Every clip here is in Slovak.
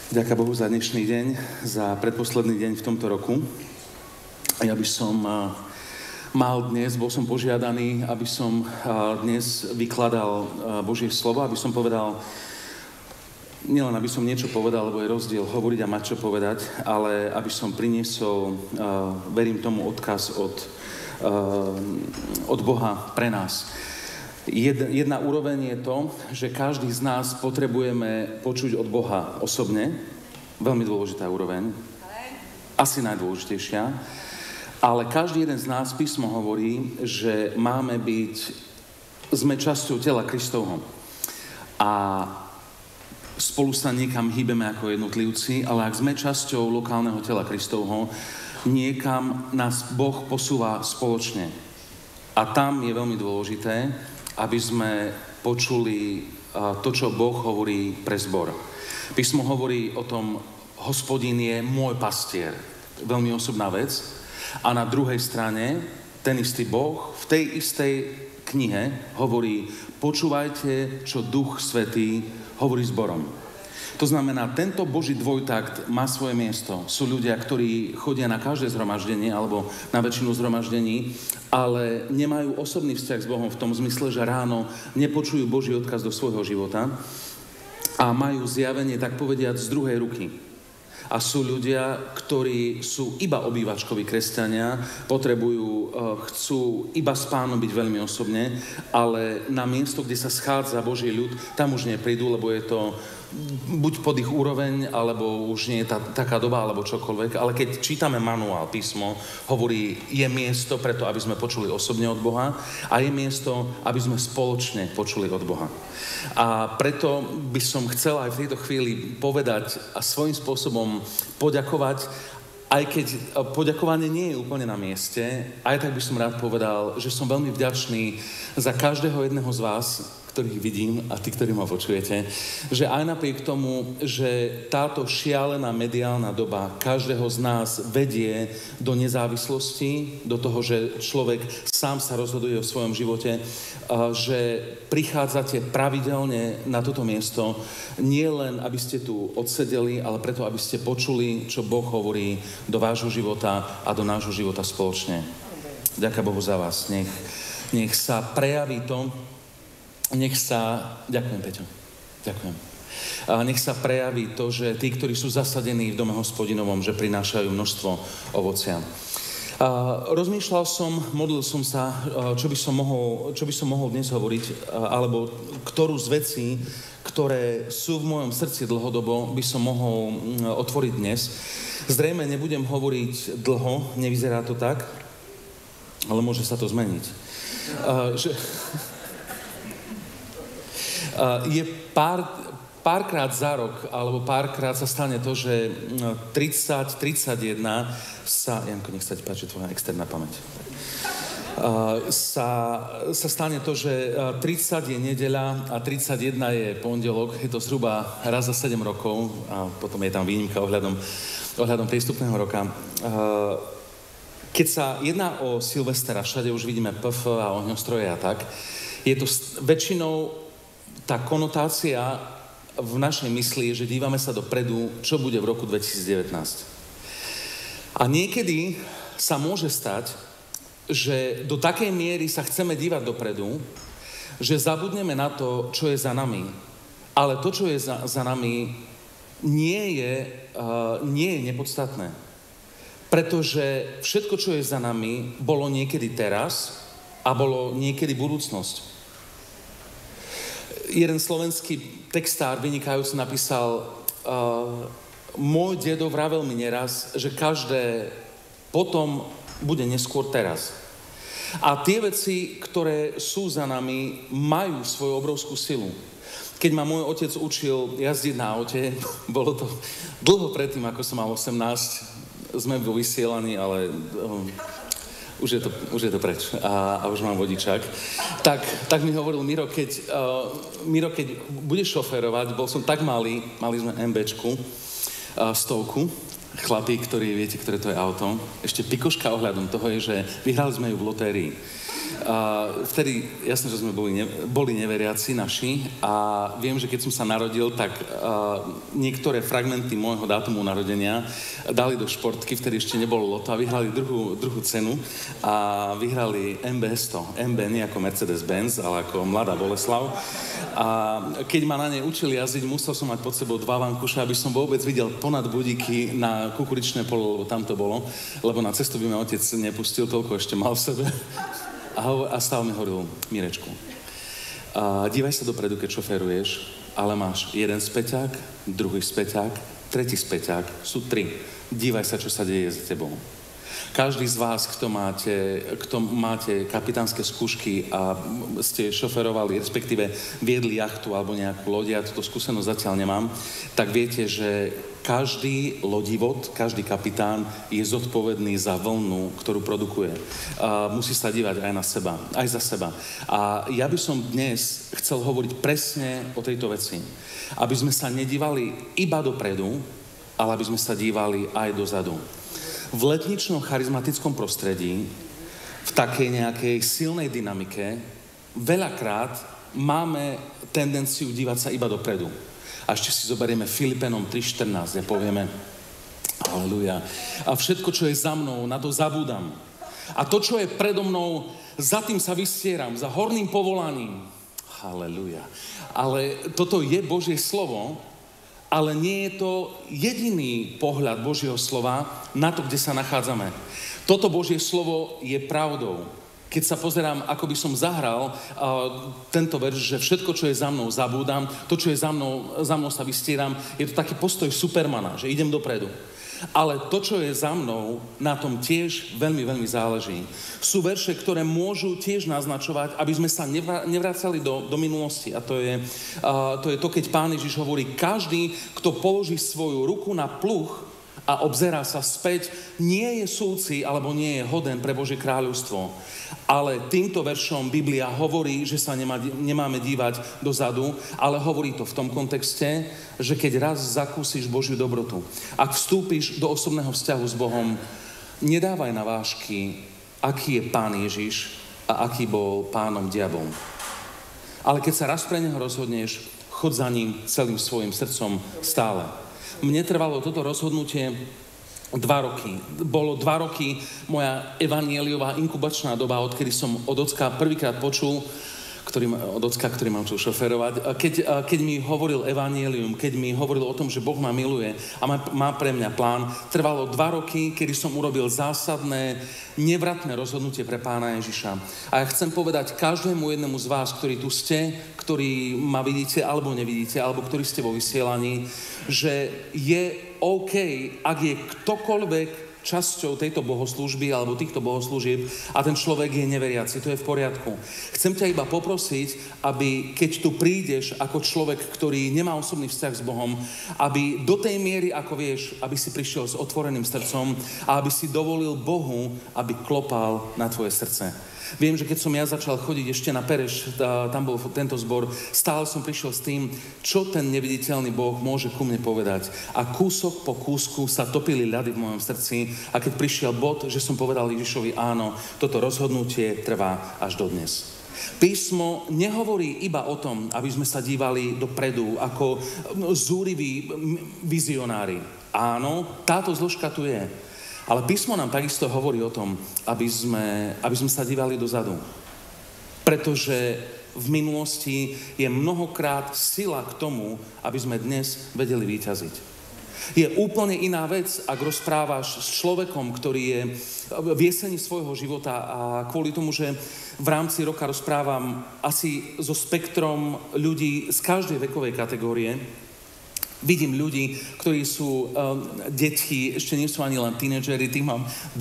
Ďakujem Bohu za dnešný deň, za predposledný deň v tomto roku. Ja by som bol som požiadaný, aby som dnes vykladal Božie slovo, aby som povedal, nielen aby som niečo povedal, lebo je rozdiel hovoriť a mať čo povedať, ale aby som priniesol, verím tomu, odkaz od Boha pre nás. Jedna úroveň je to, že každý z nás potrebujeme počuť od Boha osobne. Veľmi dôležitá úroveň. Asi najdôležitejšia. Ale každý jeden z nás, písmo hovorí, že sme časťou tela Kristovho. A spolu sa niekam hýbeme ako jednotlivci, ale ak sme časťou lokálneho tela Kristovho, niekam nás Boh posúva spoločne. A tam je veľmi dôležité, aby sme počuli to, čo Boh hovorí pre zbor. Písmo hovorí o tom, Hospodin je môj pastier. Veľmi osobná vec. A na druhej strane, ten istý Boh v tej istej knihe hovorí, počúvajte, čo Duch Svätý hovorí zborom. To znamená, tento Boží dvojtakt má svoje miesto. Sú ľudia, ktorí chodia na každé zhromaždenie alebo na väčšinu zhromaždení, ale nemajú osobný vzťah s Bohom v tom zmysle, že ráno nepočujú Boží odkaz do svojho života a majú zjavenie, tak povediať, z druhej ruky. A sú ľudia, ktorí sú iba obývačkoví kresťania, chcú iba s Pánom byť veľmi osobne, ale na miesto, kde sa schádza Boží ľud, tam už neprídu, lebo je to buď pod ich úroveň, alebo už nie je taká doba, alebo čokoľvek. Ale keď čítame manuál, písmo, hovorí, je miesto preto, aby sme počuli osobne od Boha a je miesto, aby sme spoločne počuli od Boha. A preto by som chcel aj v tejto chvíli povedať a svojím spôsobom poďakovať, aj keď poďakovanie nie je úplne na mieste, aj tak by som rád povedal, že som veľmi vďačný za každého jedného z vás, ktorých vidím a tí, ktorí ma počujete, že aj napriek tomu, že táto šialená mediálna doba každého z nás vedie do nezávislosti, do toho, že človek sám sa rozhoduje o svojom živote, že prichádzate pravidelne na toto miesto, nie len, aby ste tu odsedeli, ale preto, aby ste počuli, čo Boh hovorí do vášho života a do nášho života spoločne. Ďakujem Bohu za vás. Nech sa prejaví to, ďakujem, Peťo, ďakujem. Nech sa prejaví to, že tí, ktorí sú zasadení v dome Hospodinovom, že prinášajú množstvo ovocia. Rozmýšľal som, modlil som sa, čo by som mohol dnes hovoriť, alebo ktorú z vecí, ktoré sú v mojom srdci dlhodobo, by som mohol otvoriť dnes. Zrejme nebudem hovoriť dlho, nevyzerá to tak, ale môže sa to zmeniť. Je párkrát za rok, alebo párkrát sa stane to, že 31 sa... Janko, nech sa ti páči tvoja externá pamäť. Sa stane to, že 30 je nedeľa a 31 je pondelok. Je to zhruba raz za 7 rokov a potom je tam výnimka ohľadom prístupného roka. Keď sa jedná o Silvestra, všade už vidíme PF a ohňostroje a tak, je to väčšinou tá konotácia v našej mysli je, že dívame sa dopredu, čo bude v roku 2019. A niekedy sa môže stať, že do takej miery sa chceme dívať dopredu, že zabudneme na to, čo je za nami. Ale to, čo je za nami, nie je nepodstatné. Pretože všetko, čo je za nami, bolo niekedy teraz a bolo niekedy budúcnosť. Jeden slovenský textár vynikajúci napísal, môj dedo vravel mi neraz, že každé potom bude neskôr teraz. A tie veci, ktoré sú za nami, majú svoju obrovskú silu. Keď ma môj otec učil jazdiť na aute, bolo to dlho predtým, ako som mal 18, sme vo vysielaní, ale... Už je to preč a už mám vodičák. Tak mi hovoril Miro, keď budeš šoférovať, bol som tak malý, mali sme MBčku, 100, chlapí, ktorí viete, ktoré to je auto. Ešte pikoška ohľadom toho je, že vyhrali sme ju v lotérii. Vtedy, jasné, že sme boli neveriaci naši a viem, že keď som sa narodil, tak niektoré fragmenty môjho dátumu narodenia dali do športky, vtedy ešte nebolo loto a vyhrali druhú cenu a vyhrali MB100. MB nie ako Mercedes-Benz, ale ako Mladá Boleslav. A keď ma na nej učili jazdiť, musel som mať pod sebou 2 vankuše, aby som vôbec videl ponad budíky na kukuričné pole, lebo tam to bolo, lebo na cestu by ma otec nepustil, toľko ešte mal v sebe. A stále mi hovoril: Mirečku, dívaj sa dopredu, keď šoféruješ, ale máš jeden späťák, druhý späťák, tretí späťák, sú 3. Dívaj sa, čo sa deje s tebou. Každý z vás, kto máte kapitánske skúšky a ste šoferovali, respektíve viedli jachtu alebo nejakú loď, ja túto skúsenosť zatiaľ nemám, tak viete, že každý lodivod, každý kapitán je zodpovedný za vlnu, ktorú produkuje. Musí sa dívať aj na seba, aj za seba. A ja by som dnes chcel hovoriť presne o tejto veci. Aby sme sa nedívali iba dopredu, ale aby sme sa dívali aj dozadu. V letničnom charizmatickom prostredí, v takej nejakej silnej dynamike, veľakrát máme tendenciu dívať sa iba dopredu. A ešte si zoberieme Filipenom 3.14, a povieme: Halelúja. A všetko, čo je za mnou, na to zabúdam. A to, čo je predo mnou, za tým sa vystieram, za horným povolaním. Halelúja. Ale toto je Božie slovo, ale nie je to jediný pohľad Božieho slova na to, kde sa nachádzame. Toto Božie slovo je pravdou. Keď sa pozerám, ako by som zahral tento verš, že všetko, čo je za mnou, zabúdam, to, čo je za mnou sa vystieram, je to taký postoj Supermana, že idem dopredu. Ale to, čo je za mnou, na tom tiež veľmi, veľmi záleží. Sú verše, ktoré môžu tiež naznačovať, aby sme sa nevracali do minulosti. A to je to, keď Pán Ježiš hovorí: každý, kto položí svoju ruku na pluh a obzerá sa späť, nie je súci alebo nie je hoden pre Božie kráľovstvo. Ale týmto veršom Biblia hovorí, že sa nemáme dívať dozadu, ale hovorí to v tom kontexte, že keď raz zakúsiš Božiu dobrotu, ak vstúpiš do osobného vzťahu s Bohom, nedávaj na vážky, aký je Pán Ježiš a aký bol pánom diabol. Ale keď sa raz pre neho rozhodneš, chod za ním celým svojim srdcom stále. Mne trvalo toto rozhodnutie 2 roky. Bolo 2 roky moja evanieliová inkubačná doba, odkedy som od ocka prvýkrát počul, ktorý ma učil šoferovať, keď mi hovoril evanielium, keď mi hovoril o tom, že Boh ma miluje a má pre mňa plán. Trvalo 2 roky, kedy som urobil zásadné, nevratné rozhodnutie pre Pána Ježiša. A ja chcem povedať každému jednému z vás, ktorí tu ste, ktorí ma vidíte alebo nevidíte, alebo ktorí ste vo vysielaní, že je OK, ak je ktokoľvek časťou tejto bohoslúžby alebo týchto bohoslúžieb a ten človek je neveriaci, to je v poriadku. Chcem ťa iba poprosiť, aby keď tu prídeš ako človek, ktorý nemá osobný vzťah s Bohom, aby do tej miery, ako vieš, aby si prišiel s otvoreným srdcom a aby si dovolil Bohu, aby klopal na tvoje srdce. Viem, že keď som ja začal chodiť ešte na Pereš, tam bol tento zbor, stále som prišiel s tým, čo ten neviditeľný Boh môže ku mne povedať. A kúsok po kúsku sa topili ľady v mojom srdci a keď prišiel bod, že som povedal Ježišovi áno, toto rozhodnutie trvá až dodnes. Písmo nehovorí iba o tom, aby sme sa dívali dopredu ako zúriví vizionári. Áno, táto zložka tu je. Ale písmo nám takisto hovorí o tom, aby sme sa dívali dozadu. Pretože v minulosti je mnohokrát sila k tomu, aby sme dnes vedeli víťaziť. Je úplne iná vec, ak rozprávaš s človekom, ktorý je v jeseni svojho života a kvôli tomu, že v rámci roka rozprávam asi so spektrom ľudí z každej vekovej kategórie. Vidím ľudí, ktorí sú deti, ešte nie sú ani len tínedžeri, tých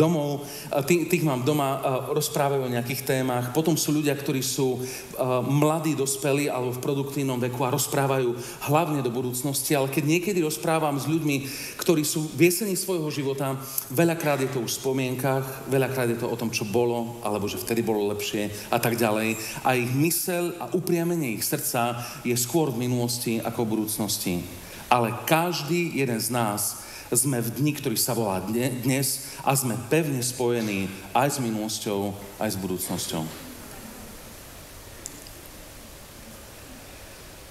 mám doma, rozprávajú o nejakých témach. Potom sú ľudia, ktorí sú mladí, dospelí alebo v produktívnom veku a rozprávajú hlavne do budúcnosti. Ale keď niekedy rozprávam s ľuďmi, ktorí sú v jeseni svojho života, veľakrát je to už v spomienkach, veľakrát je to o tom, čo bolo, alebo že vtedy bolo lepšie a tak ďalej. A ich myseľ a upriamenie ich srdca je skôr v minulosti ako v budúcnosti. Ale každý jeden z nás sme v dni, ktorý sa volá dnes a sme pevne spojení aj s minulosťou, aj s budúcnosťou.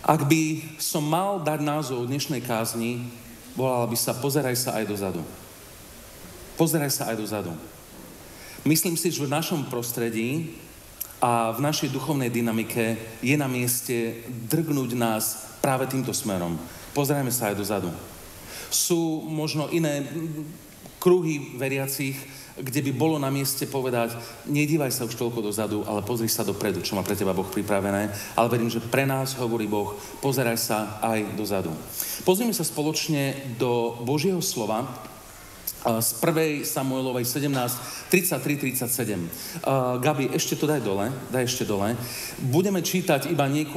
Ak by som mal dať názov dnešnej kázni, volala by sa Pozeraj sa aj dozadu. Pozeraj sa aj dozadu. Myslím si, že v našom prostredí a v našej duchovnej dynamike je na mieste drgnúť nás práve týmto smerom. Pozerajme sa aj dozadu. Sú možno iné kruhy veriacich, kde by bolo na mieste povedať, nedívaj sa už toľko dozadu, ale pozri sa dopredu, čo má pre teba Boh pripravené. Ale verím, že pre nás hovorí Boh, pozeraj sa aj dozadu. Pozrime sa spoločne do Božieho slova z 1. Samuelovej 17, 33-37. Gabi, ešte to daj ešte dole. Budeme čítať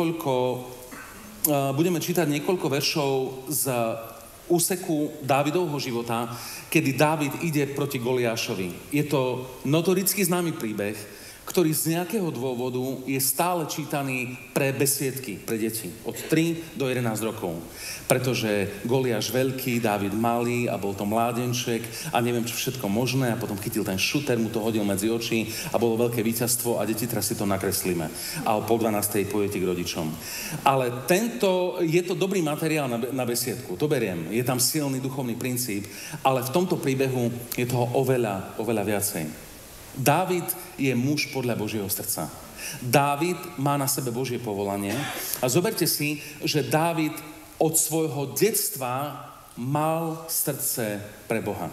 niekoľko veršov z úseku Dávidovho života, kedy Dávid ide proti Goliášovi. Je to notoricky známy príbeh, ktorý z nejakého dôvodu je stále čítaný pre besiedky, pre deti od 3 do 11 rokov. Pretože Goliáš veľký, Dávid malý a bol to mládenček a neviem čo všetko možné a potom chytil ten šuter, mu to hodil medzi oči a bolo veľké víťazstvo a deti teraz si to nakreslíme. A o 11:30 pôjdete k rodičom. Ale je to dobrý materiál na besiedku, to beriem. Je tam silný duchovný princíp, ale v tomto príbehu je toho oveľa, oveľa viacej. Dávid je muž podľa Božieho srdca. Dávid má na sebe Božie povolanie a zoberte si, že Dávid od svojho detstva mal srdce pre Boha.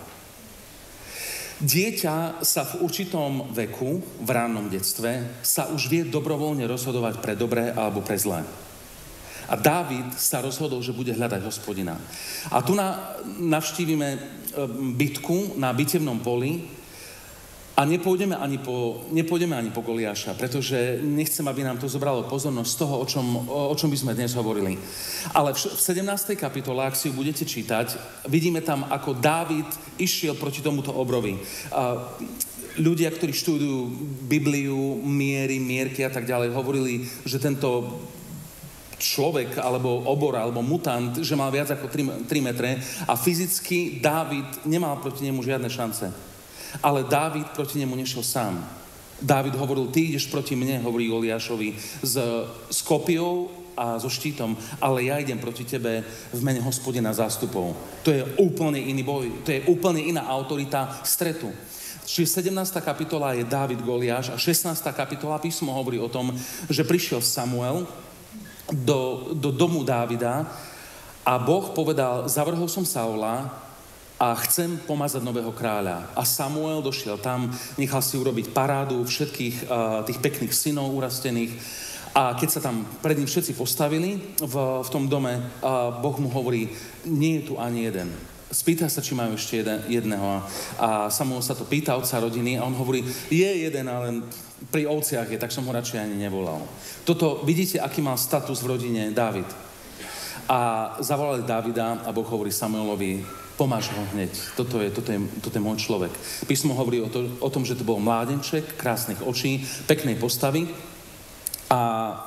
Dieťa sa v určitom veku, v rannom detstve, sa už vie dobrovoľne rozhodovať pre dobré alebo pre zlé. A Dávid sa rozhodol, že bude hľadať Hospodina. A tu navštívime bitku na bitevnom poli. A nepôjdeme ani po Goliáša, pretože nechcem, aby nám to zobralo pozornosť z toho, o čom by sme dnes hovorili. Ale v 17. kapitole, ak si ju budete čítať, vidíme tam, ako Dávid išiel proti tomuto obrovi. Ľudia, ktorí študujú Bibliu, mierky a tak ďalej, hovorili, že tento človek, alebo obor, alebo mutant, že mal viac ako 3 metre a fyzicky Dávid nemal proti nemu žiadne šance. Ale Dávid proti nemu nešiel sám. Dávid hovoril, ty ideš proti mne, hovorí Goliášovi, s kopiou a so štítom, ale ja idem proti tebe v mene Hospodina zástupov. To je úplne iný boj, to je úplne iná autorita stretu. Čiže 17. kapitola je Dávid Goliáš a 16. kapitola písmo hovorí o tom, že prišiel Samuel do domu Dávida a Boh povedal, zavrhol som Saula a chcem pomazať nového kráľa. A Samuel došiel tam, nechal si urobiť parádu všetkých tých pekných synov urastených. A keď sa tam pred ním všetci postavili v tom dome, Boh mu hovorí, nie je tu ani jeden. Spýta sa, či majú ešte jedného. A Samuel sa to pýta otca rodiny a on hovorí, je jeden, ale pri ovciach je, tak som ho radšej ani nevolal. Toto, vidíte, aký mal status v rodine Dávid. A zavolali Dávida a Boh hovorí Samuelovi, pomáš ho hneď. Toto je môj človek. Písmo hovorí o tom, že to bol mládenček, krásnych očí, peknej postavy a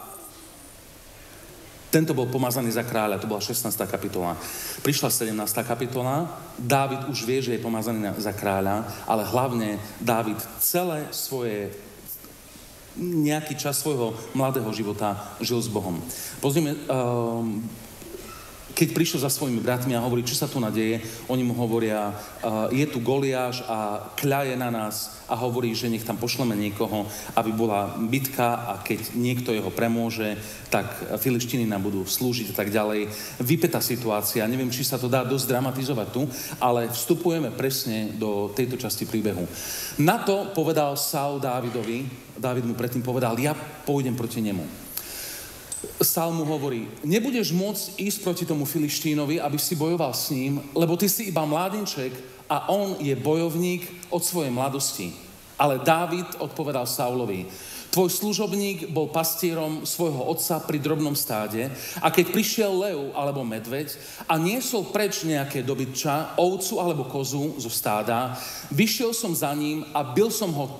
tento bol pomazaný za kráľa. To bola 16. kapitola. Prišla 17. kapitola. Dávid už vie, že je pomazaný za kráľa, ale hlavne Dávid nejaký čas svojho mladého života žil s Bohom. Pozrime, keď prišiel za svojimi bratmi a hovorí, čo sa tu nadeje, oni mu hovoria, je tu Goliáš a kľaje na nás a hovorí, že nech tam pošleme niekoho, aby bola bitka a keď niekto jeho premôže, tak Filištíni nám budú slúžiť a tak ďalej. Vypätá situácia, neviem, či sa to dá dosť dramatizovať tu, ale vstupujeme presne do tejto časti príbehu. Na to povedal Saul Dávidovi, Dávid mu predtým povedal, ja pôjdem proti nemu. Saul mu hovorí, nebudeš môcť ísť proti tomu Filištínovi, aby si bojoval s ním, lebo ty si iba mládenček a on je bojovník od svojej mladosti. Ale Dávid odpovedal Saulovi, tvoj služobník bol pastierom svojho otca pri drobnom stáde a keď prišiel lev alebo medveď a niesol preč nejaké dobytča, ovcu alebo kozu zo stáda, vyšiel som za ním a bil som ho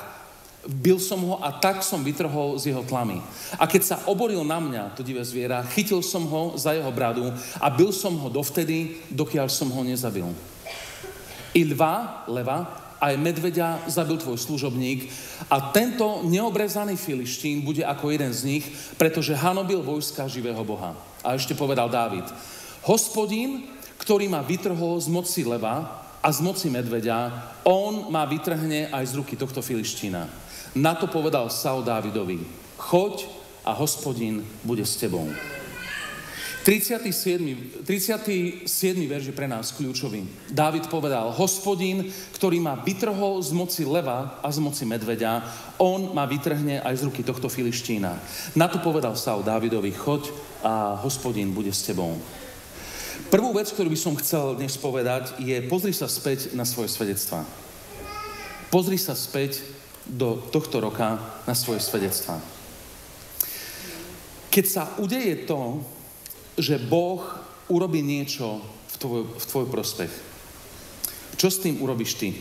a tak som vytrhol z jeho tlamy. A keď sa oboril na mňa, to divé zviera, chytil som ho za jeho bradu a bil som ho dovtedy, dokiaľ som ho nezabil. I leva aj medveďa zabil tvoj služobník a tento neobrezaný Filištín bude ako jeden z nich, pretože hanobil vojska živého Boha. A ešte povedal Dávid, Hospodín, ktorý ma vytrhol z moci leva a z moci medveďa, on ma vytrhne aj z ruky tohto Filištína. Na to povedal Saul Dávidovi, choď a Hospodín bude s tebou. 37. verš je pre nás kľúčový. Dávid povedal, Hospodín, ktorý ma vytrhol z moci leva a z moci medveďa, on ma vytrhne aj z ruky tohto Filištína. Na to povedal Saul Dávidovi, choď a Hospodín bude s tebou. Prvú vec, ktorú by som chcel dnes povedať, je pozri sa späť na svoje svedectvá. Pozri sa späť do tohto roka na svoje svedectvá. Keď sa udeje to, že Boh urobí niečo v tvoj prospech. Čo s tým urobíš ty?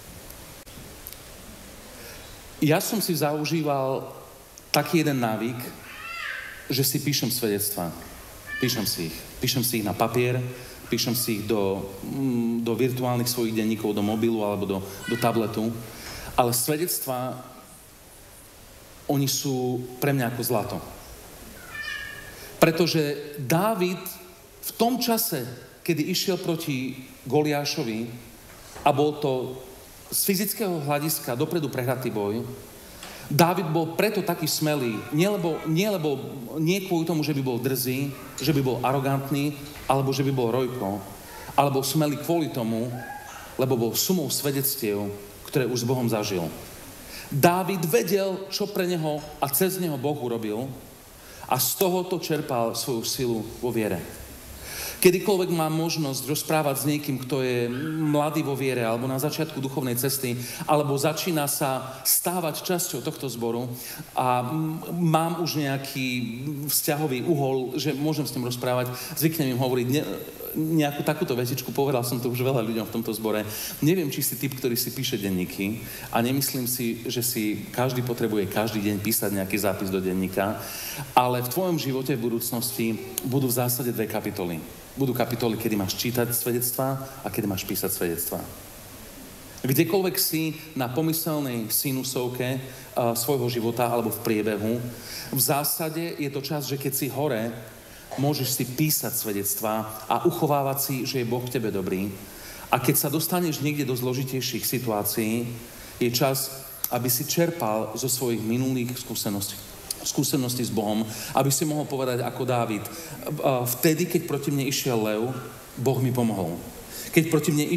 Ja som si zaužíval taký jeden návyk, že si píšem svedectvá. Píšem si ich na papier, píšem si ich do virtuálnych svojich denníkov, do mobilu alebo do tabletu. Ale svedectvá, oni sú pre mňa ako zlato. Pretože Dávid v tom čase, kedy išiel proti Goliášovi a bol to z fyzického hľadiska dopredu prehratý boj, Dávid bol preto taký smelý, nie kvôli tomu, že by bol drzý, že by bol arogantný, alebo že by bol rojko, ale bol smelý kvôli tomu, lebo bol sumou svedectiev, ktoré už s Bohom zažil. Dávid vedel, čo pre neho a cez neho Boh urobil, a z tohoto čerpal svoju silu vo viere. Kedykoľvek mám možnosť rozprávať s niekým, kto je mladý vo viere, alebo na začiatku duchovnej cesty, alebo začína sa stávať časťou tohto zboru a mám už nejaký vzťahový uhol, že môžem s ním rozprávať, zvyknem im hovoriť nejakú takúto vetičku, povedal som to už veľa ľuďom v tomto zbore. Neviem, či si typ, ktorý si píše denníky a nemyslím si, že si každý potrebuje každý deň písať nejaký zápis do denníka, ale v tvojom živote v budúcnosti budú v zásade dve kapitoly. Budú kapitoly, kedy máš čítať svedectvá a kedy máš písať svedectvá. Kdekoľvek si na pomyselnej sinusovke svojho života alebo v priebehu, v zásade je to čas, že keď si hore, môžeš si písať svedectvá a uchovávať si, že je Boh k tebe dobrý. A keď sa dostaneš niekde do zložitejších situácií, je čas, aby si čerpal zo svojich minulých skúseností s Bohom, aby si mohol povedať ako Dávid, vtedy, keď proti mne išiel lev, Boh mi pomohol. Keď proti mne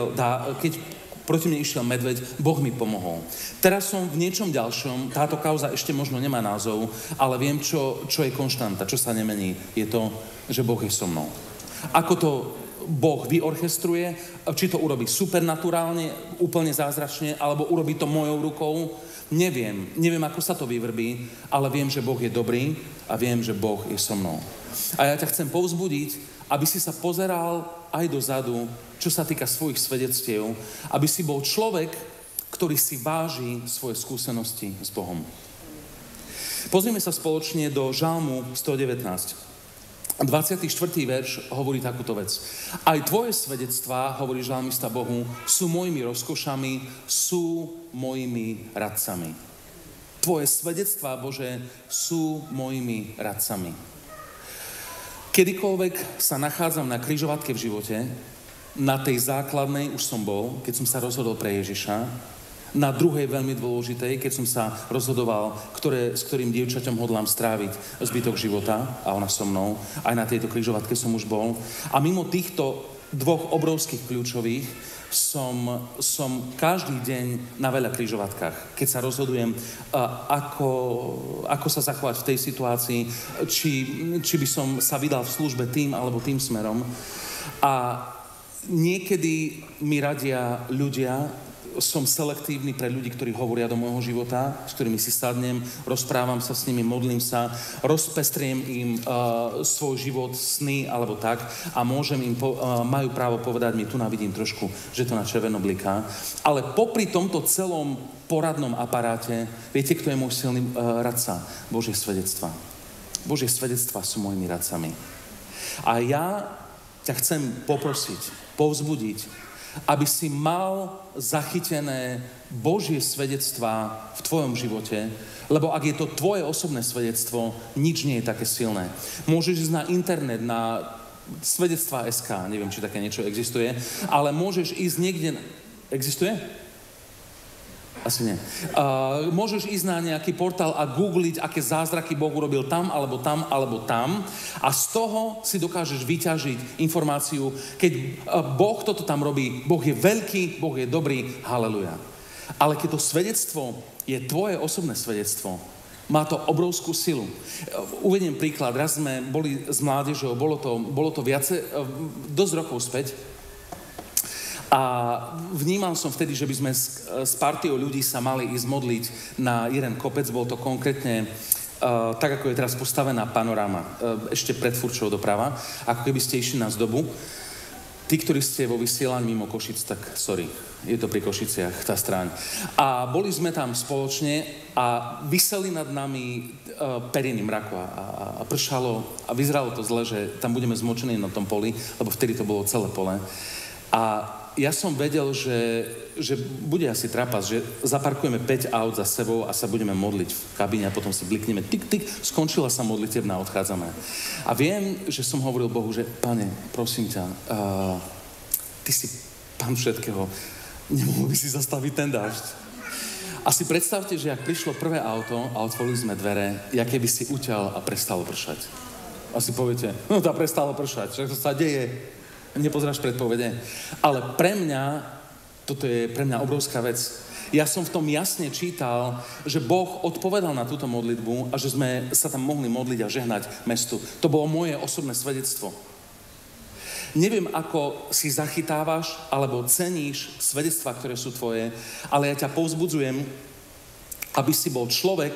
išiel medveď, Boh mi pomohol. Teraz som v niečom ďalšom, táto kauza ešte možno nemá názov, ale viem, čo je konštanta, čo sa nemení. Je to, že Boh je so mnou. Ako to Boh vyorchestruje, či to urobí supernaturálne, úplne zázračne, alebo urobí to mojou rukou, neviem, ako sa to vyvrbí, ale viem, že Boh je dobrý a viem, že Boh je so mnou. A ja ťa chcem povzbudiť, aby si sa pozeral aj dozadu, čo sa týka svojich svedectiev, aby si bol človek, ktorý si váži svoje skúsenosti s Bohom. Pozrime sa spoločne do Žalmu 119. 24. verš hovorí takúto vec. Aj tvoje svedectvá, hovorí žalmista Bohu, sú mojimi rozkošami, sú mojimi radcami. Tvoje svedectvá, Bože, sú mojimi radcami. Kedykoľvek sa nachádzam na križovatke v živote, na tej základnej už som bol, keď som sa rozhodol pre Ježiša, na druhej veľmi dôležitej, keď som sa rozhodoval, s ktorým dievčaťom hodlám stráviť zbytok života, a ona so mnou, aj na tejto križovatke som už bol. A mimo týchto dvoch obrovských kľúčových som každý deň na veľa križovatkách. Keď sa rozhodujem, ako sa zachovať v tej situácii, či by som sa vydal v službe tým alebo tým smerom. A niekedy mi radia ľudia, som selektívny pre ľudí, ktorí hovoria do môjho života, s ktorými si sadnem, rozprávam sa s nimi, modlím sa, rozpestriem im svoj život, sny alebo tak a majú právo povedať mi, tu navidím trošku, že to na červeno bliká. Ale popri tomto celom poradnom aparáte, viete, kto je môj silný radca? Božie svedectvá. Božie svedectvá sú mojimi radcami. A ja ťa chcem poprosiť, povzbudiť, aby si mal zachytené Božie svedectvá v tvojom živote, lebo ak je to tvoje osobné svedectvo, nič nie je také silné. Môžeš ísť na internet, na svedectvá.sk, neviem, či také niečo existuje, ale môžeš ísť niekde... Existuje? Asi nie. Môžeš ísť na nejaký portál a googliť, aké zázraky Boh urobil tam, alebo tam, alebo tam a z toho si dokážeš vyťažiť informáciu, keď Boh toto tam robí, Boh je veľký, Boh je dobrý, haleluja. Ale keď to svedectvo je tvoje osobné svedectvo, má to obrovskú silu. Uvediem príklad, raz sme boli s mládežou, bolo to dosť rokov späť, a vnímal som vtedy, že by sme s partiou ľudí sa mali ísť modliť na jeden kopec. Bol to konkrétne tak, ako je teraz postavená panoráma. Ešte pred Furčou doprava. Ako keby ste išli na zdobu. Tí, ktorí ste vo vysielaní mimo Košic, tak sorry, je to pri Košiciach, tá stráň. A boli sme tam spoločne a viseli nad nami periny mraku a pršalo a vyzeralo to zle, že tam budeme zmočení na tom poli, lebo vtedy to bolo celé pole. A ja som vedel, že bude asi trapas, že zaparkujeme 5 aut za sebou a sa budeme modliť v kabíne a potom si blikneme, tik, skončila sa modlitebná, odchádzame. A viem, že som hovoril Bohu, že Pane, prosím ťa, ty si Pán všetkého, nemohol by si zastaviť ten dážď. A si predstavte, že ak prišlo prvé auto a otvorili sme dvere, jaké by si uťal a prestalo pršať. A si poviete, no to prestalo pršať, čo sa deje. Nepozeráš predpovede. Ale toto je pre mňa obrovská vec. Ja som v tom jasne čítal, že Boh odpovedal na túto modlitbu a že sme sa tam mohli modliť a žehnať mestu. To bolo moje osobné svedectvo. Neviem, ako si zachytávaš alebo ceníš svedectvá, ktoré sú tvoje, ale ja ťa povzbudzujem, aby si bol človek,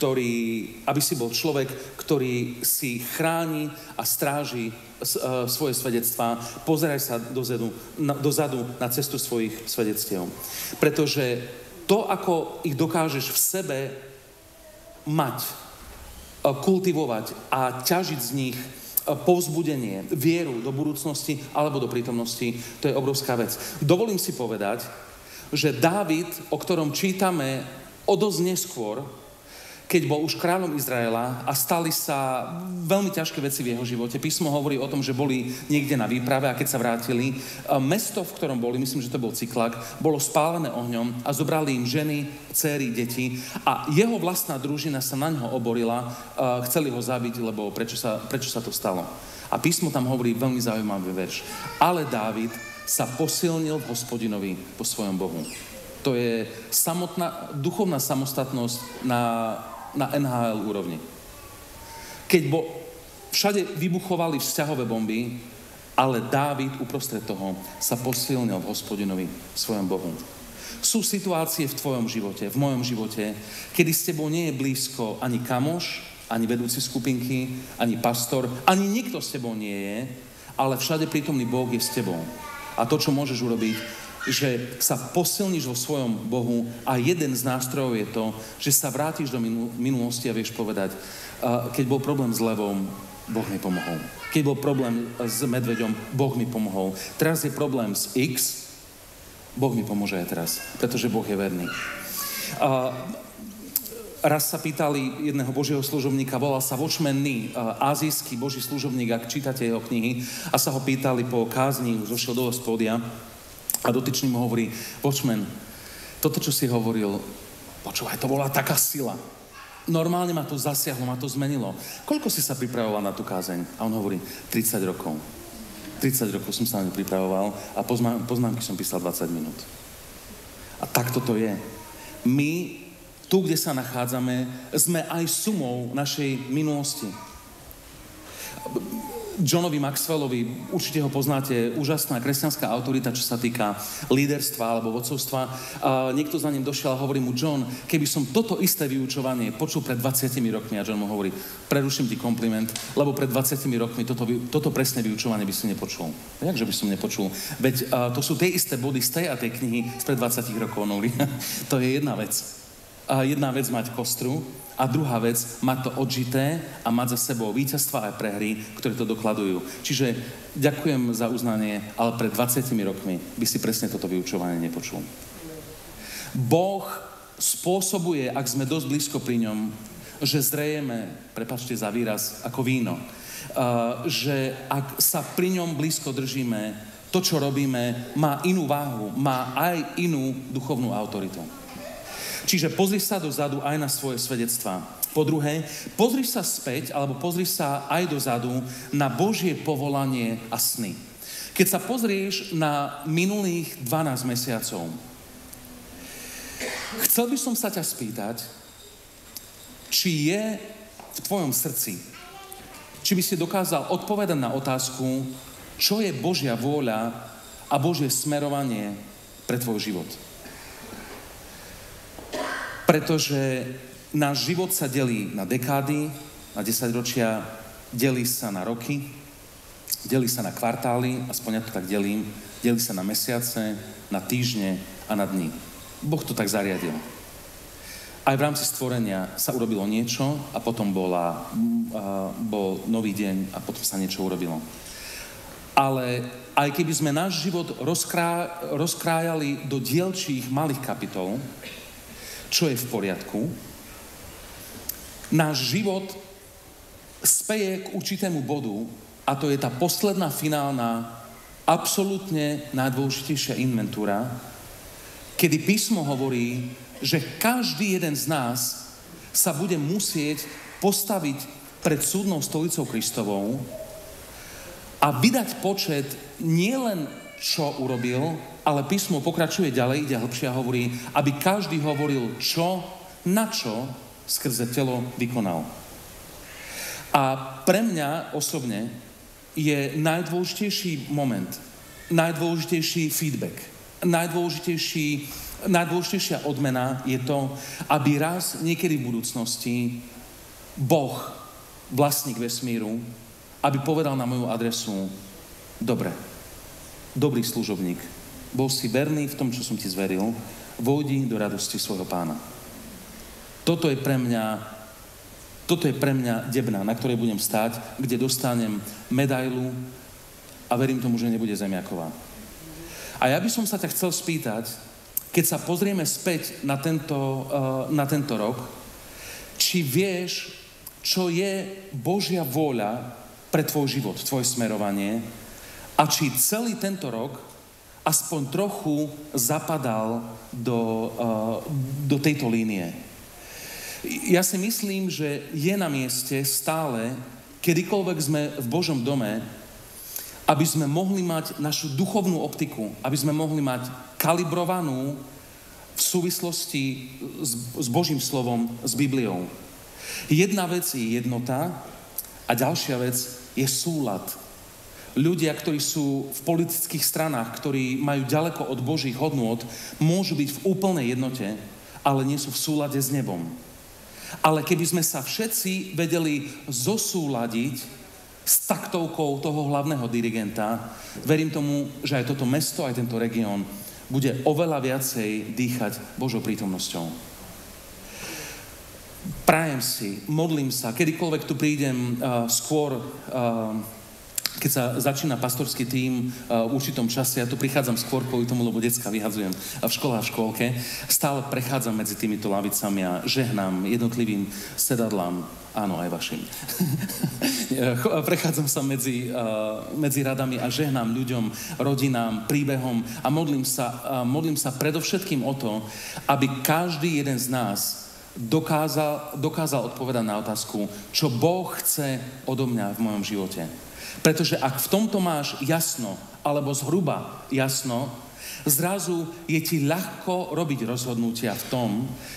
ktorý si chráni a stráži svoje svedectvá, pozeraj sa dozadu na cestu svojich svedectiev. Pretože to, ako ich dokážeš v sebe mať, kultivovať a ťažiť z nich povzbudenie, vieru do budúcnosti alebo do prítomnosti, to je obrovská vec. Dovolím si povedať, že Dávid, o ktorom čítame o dosť neskôr, keď bol už kráľom Izraela a stali sa veľmi ťažké veci v jeho živote. Písmo hovorí o tom, že boli niekde na výprave a keď sa vrátili, mesto, v ktorom boli, myslím, že to bol Ciklak, bolo spálené ohňom a zobrali im ženy, dcéry, deti a jeho vlastná družina sa na ňo oborila, chceli ho zabiť, lebo prečo sa to stalo. A písmo tam hovorí veľmi zaujímavý verš. Ale Dávid sa posilnil v Hospodinovi po svojom Bohu. To je duchovná samostatnosť na NHL úrovni. Keď všade vybuchovali vzťahové bomby, ale Dávid uprostred toho sa posilnil v Hospodinovi, svojom Bohu. Sú situácie v tvojom živote, v mojom živote, kedy s tebou nie je blízko ani kamoš, ani vedúci skupinky, ani pastor, ani nikto s tebou nie je, ale všade prítomný Boh je s tebou. A to, čo môžeš urobiť, že sa posilníš vo svojom Bohu a jeden z nástrojov je to, že sa vrátiš do minulosti a vieš povedať, keď bol problém s levom, Boh mi pomohol. Keď bol problém s medveďom, Boh mi pomohol. Teraz je problém s X, Boh mi pomôže aj teraz, pretože Boh je verný. Raz sa pýtali jedného Božieho služobníka, volal sa Watchman Nee, azijský Boží služobník, ak čítate jeho knihy, a sa ho pýtali po kázni, už došiel dole z pódia, a dotyčný mu hovorí, Watchman, toto, čo si hovoril, počúvaj, to bola taká sila. Normálne ma to zasiahlo, ma to zmenilo. Koľko si sa pripravoval na tú kázeň? A on hovorí, 30 rokov. 30 rokov som sa na ňu pripravoval a poznámky som písal 20 minút. A tak toto je. My, tu, kde sa nachádzame, sme aj sumou našej minulosti. Johnovi Maxwellovi, určite ho poznáte, úžasná kresťanská autorita, čo sa týka líderstva alebo vodcovstva. Niekto za ním došiel a hovorí mu, John, keby som toto isté vyučovanie počul pred 20 rokmi, a John mu hovorí, preruším ti kompliment, lebo pred 20 rokmi toto presné vyučovanie by som nepočul. Jakže by som nepočul? Veď to sú tie isté body z tej a tej knihy spred 20 rokov, no. To je jedna vec. jedna vec mať kostru a druhá vec mať to odžité a mať za sebou víťazstva aj prehry, ktoré to dokladujú. Čiže ďakujem za uznanie, ale pred 20 rokmi by si presne toto vyučovanie nepočul. Boh spôsobuje, ak sme dosť blízko pri ňom, že zrejeme, prepáčte za výraz, ako víno. Že ak sa pri ňom blízko držíme, to, čo robíme, má inú váhu, má aj inú duchovnú autoritu. Čiže pozri sa dozadu aj na svoje svedectvá. Po druhé, pozri sa späť, alebo pozri sa aj dozadu na Božie povolanie a sny. Keď sa pozrieš na minulých 12 mesiacov, chcel by som sa ťa spýtať, či je v tvojom srdci, či by si dokázal odpovedať na otázku, čo je Božia vôľa a Božie smerovanie pre tvoj život. Pretože náš život sa delí na dekády, na 10 ročia, delí sa na roky, delí sa na kvartály, aspoň ja to tak delím, delí sa na mesiace, na týždne a na dni. Boh to tak zariadil. Aj v rámci stvorenia sa urobilo niečo a potom bol nový deň a potom sa niečo urobilo. Ale aj keby sme náš život rozkrájali do dielčích malých kapitol, čo je v poriadku, náš život speje k určitému bodu a to je tá posledná finálna, absolútne najdôležitejšia inventúra, kedy písmo hovorí, že každý jeden z nás sa bude musieť postaviť pred súdnou stolicou Kristovou a vydať počet nielen čo urobil, ale písmo pokračuje ďalej, ide hlbšie a hovorí, aby každý hovoril čo, na čo skrze telo vykonal. A pre mňa osobne je najdôležitejší moment, najdôležitejší feedback, najdôležitejšia odmena je to, aby raz niekedy v budúcnosti Boh, vlastník vesmíru, aby povedal na moju adresu, dobre, dobrý služobník, bol si verný v tom, čo som ti zveril, vojdi do radosti svojho pána. Toto je pre mňa debna, na ktorej budem stáť, kde dostanem medailu a verím tomu, že nebude zemiaková. A ja by som sa ťa chcel spýtať, keď sa pozrieme späť na tento rok, či vieš, čo je Božia vôľa pre tvoj život, tvoje smerovanie a či celý tento rok aspoň trochu zapadal do tejto línie. Ja si myslím, že je na mieste stále, kedykoľvek sme v Božom dome, aby sme mohli mať našu duchovnú optiku, aby sme mohli mať kalibrovanú v súvislosti s Božím slovom, s Bibliou. Jedna vec je jednota a ďalšia vec je súlad. Ľudia, ktorí sú v politických stranách, ktorí majú ďaleko od Božích hodnôt, môžu byť v úplnej jednote, ale nie sú v súlade s nebom. Ale keby sme sa všetci vedeli zosúladiť s taktovkou toho hlavného dirigenta, verím tomu, že aj toto mesto, aj tento región bude oveľa viacej dýchať Božou prítomnosťou. Prajem si, modlím sa, kedykoľvek tu prídem skôr, keď sa začína pastorský tím v určitom čase, ja tu prichádzam skôr kvôli tomu, lebo decka vyhadzujem v škole a v škôlke, stále prechádzam medzi týmito lavicami a žehnám jednotlivým sedadlám, áno, aj vašim. Prechádzam sa medzi radami a žehnám ľuďom, rodinám, príbehom a modlím sa predovšetkým o to, aby každý jeden z nás dokázal odpovedať na otázku, čo Boh chce odo mňa v mojom živote. Pretože ak v tomto máš jasno, alebo zhruba jasno, zrazu je ti ľahko robiť rozhodnutia v tom,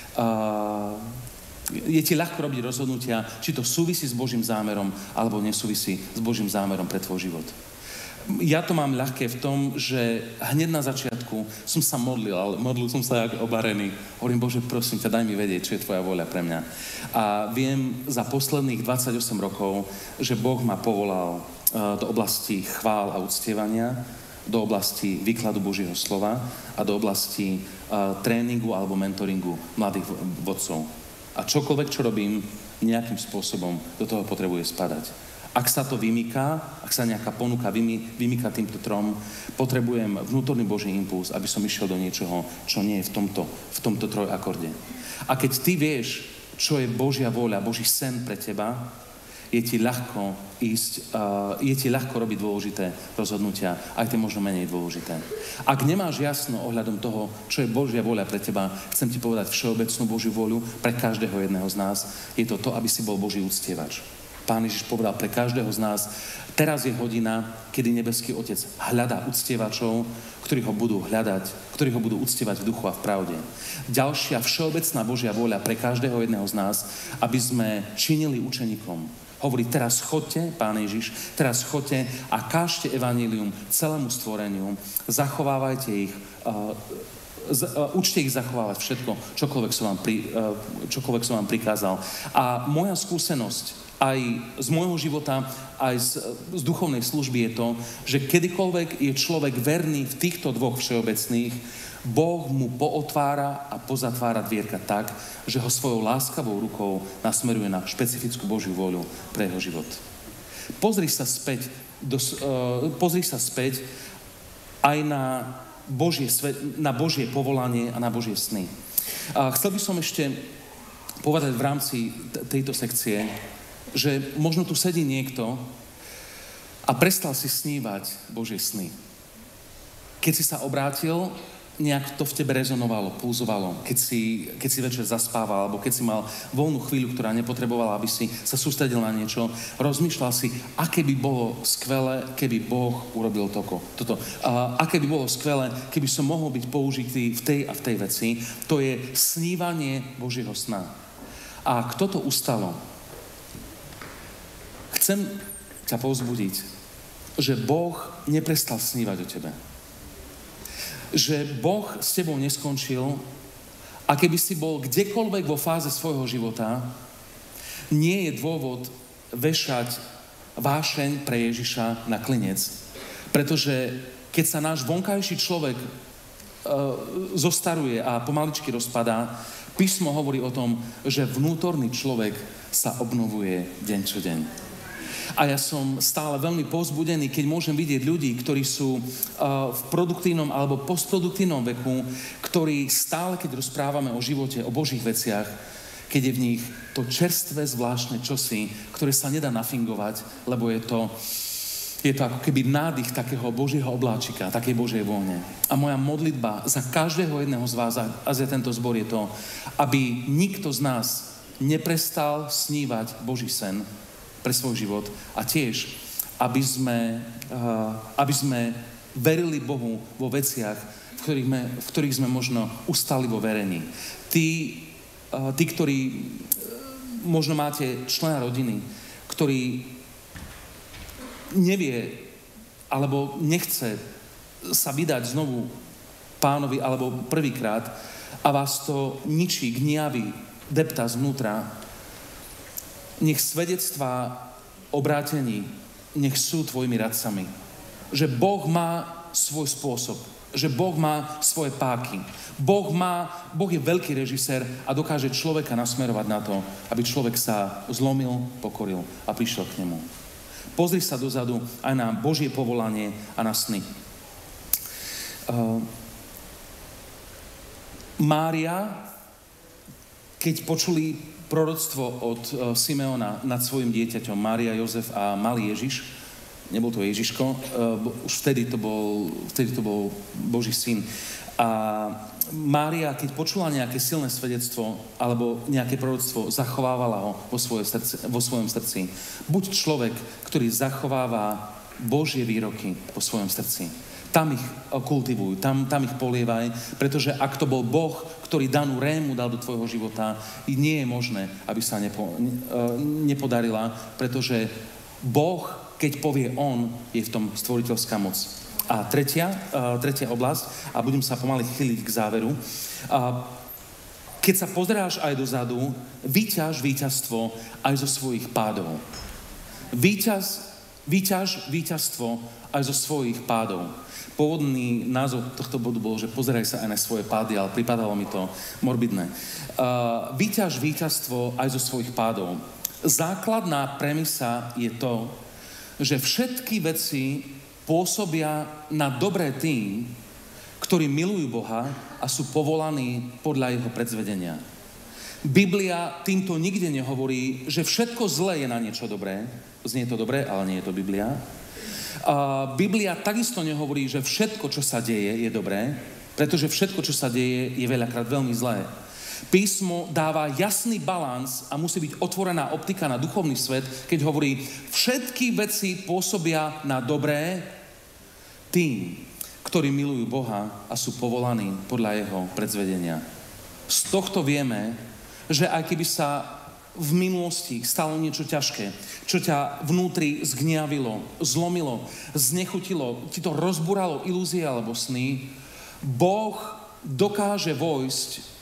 či to súvisí s Božím zámerom, alebo nesúvisí s Božím zámerom pre tvoj život. Ja to mám ľahké v tom, že hneď na začiatku som sa modlil som sa jak obarený. Hovorím, Bože, prosím ťa, daj mi vedieť, čo je tvoja voľa pre mňa. A viem za posledných 28 rokov, že Boh ma povolal do oblasti chvál a uctievania do oblasti výkladu Božieho slova a do oblasti tréningu alebo mentoringu mladých vodcov. A čokoľvek, čo robím, nejakým spôsobom do toho potrebuje spadať. Ak sa to vymýka, ak sa nejaká ponuka vymýka týmto trom, potrebujem vnútorný Boží impuls, aby som išiel do niečoho, čo nie je v tomto trojakorde. A keď ty vieš, čo je Božia vôľa, Boží sen pre teba, je ti ľahko robiť dôležité rozhodnutia, aj tie možno menej dôležité. Ak nemáš jasno ohľadom toho, čo je Božia vôľa pre teba, chcem ti povedať všeobecnú Božiu vôľu pre každého jedného z nás. Je to, aby si bol Boží uctievač. Pán Ježiš povedal pre každého z nás, teraz je hodina, kedy nebeský Otec hľadá uctievačov, ktorí ho budú hľadať, ktorí ho budú uctievať v duchu a v pravde. Ďalšia všeobecná Božia vôľa pre každého jedného z nás, aby sme činili učeníkom. Hovorí, teraz chodte, Pán Ježiš, teraz chodte a kážte evanjelium celému stvoreniu, zachovávajte ich, učte ich zachovávať všetko, čokoľvek som vám prikázal. A moja skúsenosť aj z môjho života, aj z duchovnej služby je to, že kedykoľvek je človek verný v týchto dvoch všeobecných, Boh mu pootvára a pozatvára dvierka tak, že ho svojou láskavou rukou nasmeruje na špecifickú Božiu vôľu pre jeho život. Pozri sa späť aj na Božie povolanie a na Božie sny. A chcel by som ešte povedať v rámci tejto sekcie, že možno tu sedí niekto a prestal si snívať Božie sny. Keď si sa obrátil, nejak to v tebe rezonovalo, pulzovalo, keď si večer zaspával, alebo keď si mal voľnú chvíľu, ktorá nepotrebovala, aby si sa sústredil na niečo, rozmýšľal si, aké by bolo skvelé, keby Boh urobil toto. Aké by bolo skvelé, keby som mohol byť použitý v tej a v tej veci. To je snívanie Božieho sna. A kto to ustalo? Chcem ťa povzbudiť, že Boh neprestal snívať o tebe. Že Boh s tebou neskončil a keby si bol kdekoľvek vo fáze svojho života, nie je dôvod vešať vášeň pre Ježiša na klinec. Pretože keď sa náš vonkajší človek zostaruje a pomaličky rozpadá, písmo hovorí o tom, že vnútorný človek sa obnovuje deň čo deň. A ja som stále veľmi povzbudený, keď môžem vidieť ľudí, ktorí sú v produktívnom alebo postproduktívnom veku, ktorí stále, keď rozprávame o živote, o Božích veciach, keď je v nich to čerstvé, zvláštne čosi, ktoré sa nedá nafingovať, lebo je to ako keby nádych takého Božieho obláčika, takej Božej vône. A moja modlitba za každého jedného z vás a za tento zbor je to, aby nikto z nás neprestal snívať Boží sen pre svoj život a tiež, aby sme verili Bohu vo veciach, v ktorých sme možno ustali vo verení. Tí, ktorí možno máte člena rodiny, ktorý nevie alebo nechce sa vydať znovu Pánovi alebo prvýkrát a vás to ničí, gniaví, deptá zvnútra, nech svedectvá obrátení, nech sú tvojimi radcami. Že Boh má svoj spôsob. Že Boh má svoje páky. Boh je veľký režisér a dokáže človeka nasmerovať na to, aby človek sa zlomil, pokoril a prišiel k nemu. Pozri sa dozadu aj na Božie povolanie a na sny. Mária, keď počuli proroctvo od Simeona nad svojim dieťaťom, Mária, Jozef a malý Ježiš, nebol to Ježiško, už vtedy to bol Boží syn. A Mária, keď počula nejaké silné svedectvo alebo nejaké proroctvo, zachovávala ho vo svojom srdci. Buď človek, ktorý zachováva Božie výroky vo svojom srdci. Tam ich kultivuj, tam ich polievaj, pretože ak to bol Boh, ktorý danú rému dal do tvojho života, nie je možné, aby sa nepodarila, pretože Boh, keď povie On, je v tom stvoriteľská moc. A tretia oblasť, a budem sa pomaly chýliť k záveru, keď sa pozeráš aj dozadu, vyťaž víťazstvo aj zo svojich pádov. Vyťaž víťazstvo aj zo svojich pádov. Pôvodný názov tohto bodu bol, že pozeraj sa aj na svoje pády, ale pripadalo mi to morbidné. Vyťaž víťazstvo aj zo svojich pádov. Základná premisa je to, že všetky veci pôsobia na dobré tým, ktorí milujú Boha a sú povolaní podľa jeho predzvedenia. Biblia týmto nikde nehovorí, že všetko zlé je na niečo dobré. Znie to dobré, ale nie je to Biblia. Biblia takisto nehovorí, že všetko, čo sa deje, je dobré, pretože všetko, čo sa deje, je veľakrát veľmi zlé. Písmo dáva jasný balans a musí byť otvorená optika na duchovný svet, keď hovorí, všetky veci pôsobia na dobré tým, ktorí milujú Boha a sú povolaní podľa jeho predzvedenia. Z tohto vieme, že aj keby sa v minulosti stalo niečo ťažké, čo ťa vnútri zgniavilo, zlomilo, znechutilo, ti to rozbúralo ilúzie alebo sny, Boh dokáže vojsť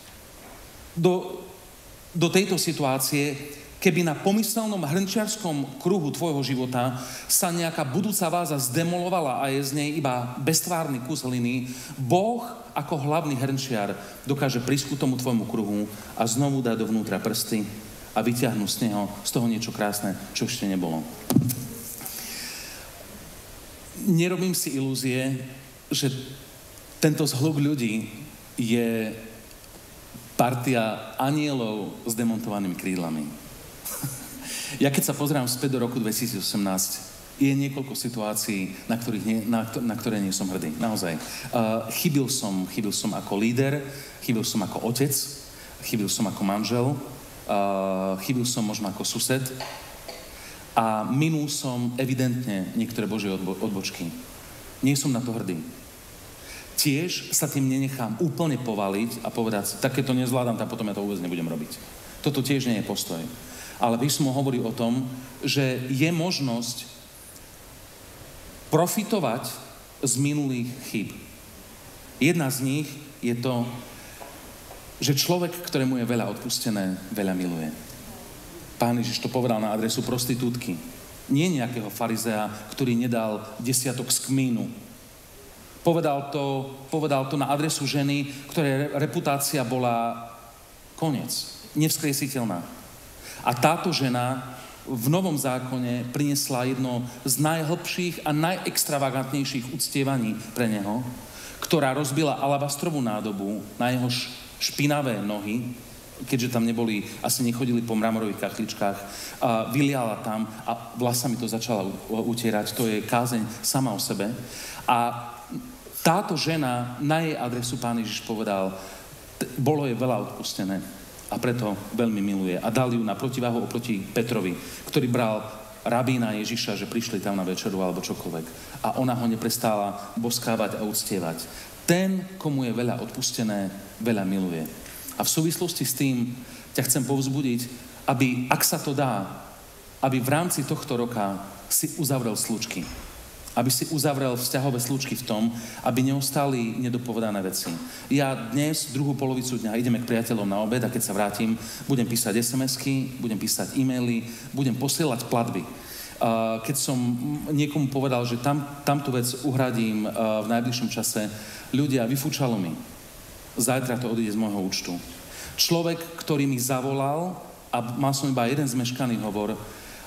do tejto situácie, keby na pomyselnom hrnčiarskom kruhu tvojho života sa nejaká budúca váza zdemolovala a je z nej iba beztvárny kus hliny, Boh ako hlavný hrnčiar dokáže prísť ku tomu tvojmu kruhu a znovu dať dovnútra prsty a vyťahnuť z toho niečo krásne, čo ešte nebolo. Nerobím si ilúzie, že tento zhluk ľudí je partia anielov s demontovanými krídlami. Ja keď sa pozerám späť do roku 2018, je niekoľko situácií, na ktoré nie som hrdý. Naozaj. Chybil som ako líder, chybil som ako otec, chybil som ako manžel, chybil som možno ako sused a minul som evidentne niektoré Božie odbočky. Nie som na to hrdý. Tiež sa tým nenechám úplne povaliť a povedať si, takéto nezvládam, tak potom ja to vôbec nebudem robiť. Toto tiež nie je postoj. Ale písmo hovorí o tom, že je možnosť profitovať z minulých chýb. Jedna z nich je to, že človek, ktorému je veľa odpustené, veľa miluje. Pán Ježiš to povedal na adresu prostitútky. Nie nejakého farizea, ktorý nedal desiatok z kmínu. Povedal to na adresu ženy, ktorej reputácia bola koniec, nevzkriesiteľná. A táto žena v Novom zákone priniesla jedno z najhlbších a najextravagantnejších uctievaní pre neho, ktorá rozbila alabastrovú nádobu na jeho špinavé nohy, keďže tam asi nechodili po mramorových kachličkách, a vyliala tam a vlasami to začala utierať. To je kázeň sama o sebe. A táto žena na jej adresu Pán Ježiš povedal, bolo jej veľa odpustené a preto veľmi miluje. A dal ju na protiváhu oproti Petrovi, ktorý bral rabína Ježiša, že prišli tam na večeru alebo čokoľvek. A ona ho neprestála boskávať a uctievať. Ten, komu je veľa odpustené, veľa miluje. A v súvislosti s tým ťa chcem povzbudiť, aby, ak sa to dá, aby v rámci tohto roka si uzavrel slučky. Aby si uzavrel vzťahové slučky v tom, aby neostali nedopovedané veci. Ja dnes, druhú polovicu dňa, ideme k priateľom na obed a keď sa vrátim, budem písať SMS-ky, budem písať e-maily, budem posielať platby. Keď som niekomu povedal, že tamtú vec uhradím v najbližšom čase, ľudia, vyfúčalo mi. Zajtra to odíde z môjho účtu. Človek, ktorý mi zavolal a mal som iba jeden zmeškaný hovor,